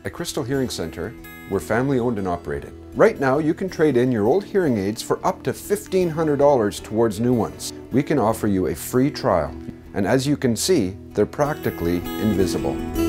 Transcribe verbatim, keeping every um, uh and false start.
At Crystal Hearing Center, we're family owned and operated. Right now, you can trade in your old hearing aids for up to fifteen hundred dollars towards new ones. We can offer you a free trial, and as you can see, they're practically invisible.